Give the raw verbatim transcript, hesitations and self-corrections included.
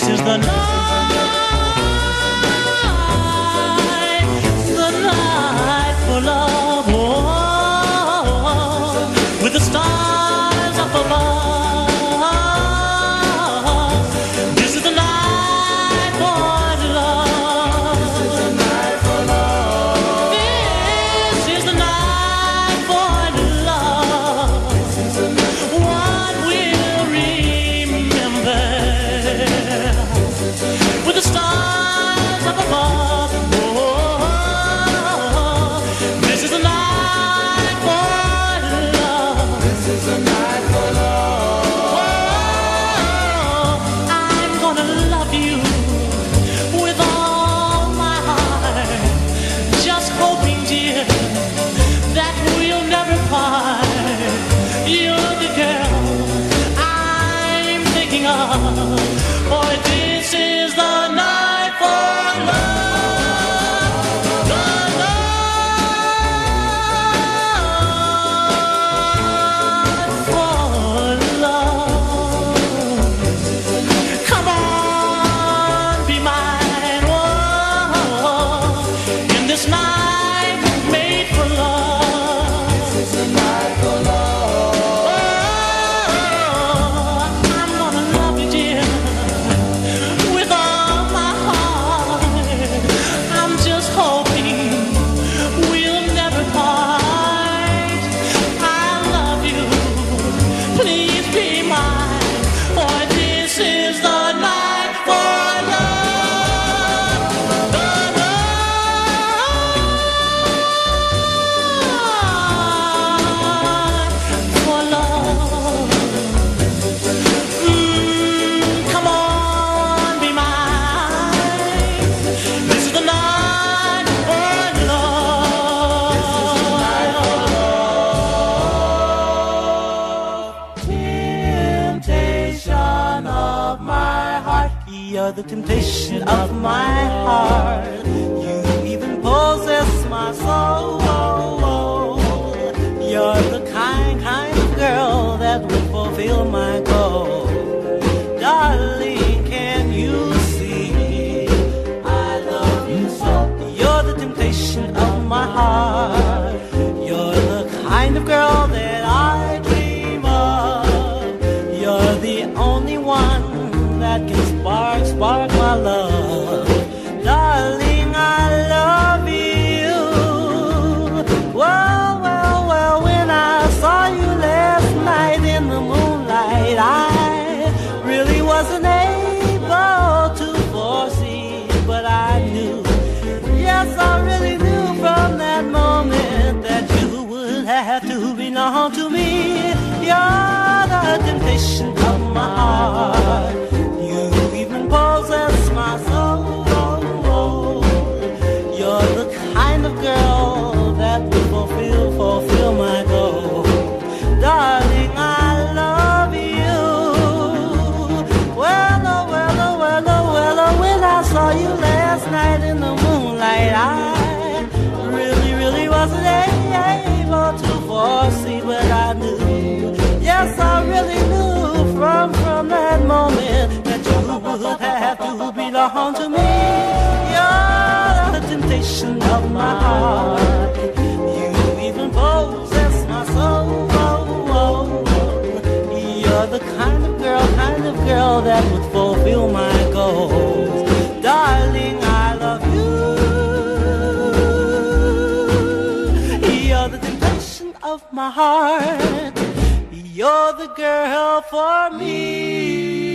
is the night, the night for love. Oh, with the stars up above. This is the night for love. This is the night for love. This is the night for love. This is the night. What we'll remember with the stars up above. Oh, this is the night for love. This is the night for love. Oh, I'm gonna love you with all my heart. Just hoping, dear, that we'll never part. You're the girl I'm thinking of. For this is the night for love. The night for love. Come on, be mine. Oh, in this night made for love. This is the night for love. Oh, I'm gonna love you, dear, with all my heart. I'm just hoping we'll never part. I love you, please be mine, for this is the night for love. The night for love. Mm, come on, be mine. This is the night for love. Temptation of my heart, you're the temptation of my heart. You even possess my soul. You're the kind, kind of girl that will fulfill my goal. Darling, can you see I love you so? You're the temptation of my heart. You're the kind of girl that I dream of. You're the only one that can spark, spark my love. Darling, I love you. Well, well, well, when I saw you last night in the moonlight, I really wasn't able to foresee, but I knew, yes, I really knew from that moment that you would have to belong to me. You're the temptation of my heart. You even possess my soul. You're the kind of girl that will fulfill, fulfill my goal. Darling, I love you. Well, oh, well, oh, well, oh, well, oh, when I saw you last night in the moonlight, I really, really wasn't able to foresee, but I knew, yes, I really knew from, from that moment that you would have to belong to me. You're the temptation of my heart. You even possess my soul. You're the kind of girl, kind of girl that would fulfill my goals. Darling, I love you. You're the temptation of my heart. You're the girl for me.